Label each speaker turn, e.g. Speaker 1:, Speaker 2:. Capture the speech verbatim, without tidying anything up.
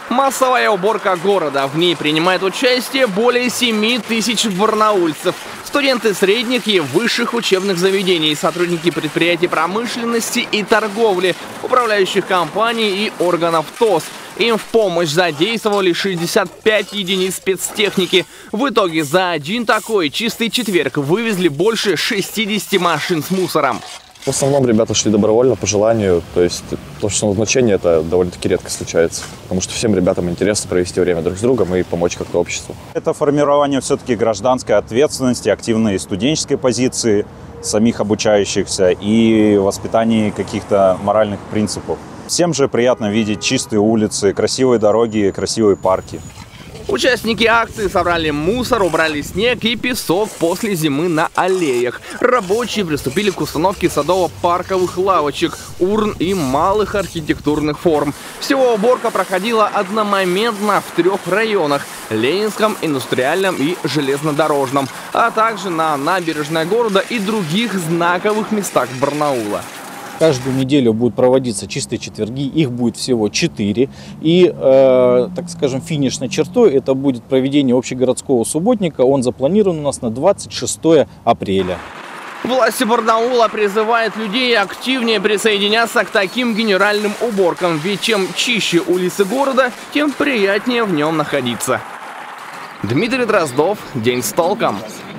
Speaker 1: Массовая уборка города. В ней принимает участие более семи тысяч барнаульцев. Студенты средних и высших учебных заведений, сотрудники предприятий промышленности и торговли, управляющих компаний и органов ТОС. Им в помощь задействовали шестьдесят пять единиц спецтехники. В итоге за один такой чистый четверг вывезли больше шестидесяти машин с мусором.
Speaker 2: В основном ребята шли добровольно, по желанию. То есть то, что назначение, это довольно-таки редко случается. Потому что всем ребятам интересно провести время друг с другом и помочь как-то обществу.
Speaker 3: Это формирование все-таки гражданской ответственности, активной студенческой позиции самих обучающихся и воспитание каких-то моральных принципов. Всем же приятно видеть чистые улицы, красивые дороги, красивые парки.
Speaker 1: Участники акции собрали мусор, убрали снег и песок после зимы на аллеях. Рабочие приступили к установке садово-парковых лавочек, урн и малых архитектурных форм. Всего уборка проходила одномоментно в трех районах – Ленинском, Индустриальном и Железнодорожном, а также на набережной города и других знаковых местах Барнаула.
Speaker 4: Каждую неделю будут проводиться чистые четверги, их будет всего четыре. И, э, так скажем, финишной чертой это будет проведение общегородского субботника. Он запланирован у нас на двадцать шестое апреля.
Speaker 1: Власти Барнаула призывают людей активнее присоединяться к таким генеральным уборкам, ведь чем чище улицы города, тем приятнее в нем находиться. Дмитрий Дроздов, День с толком.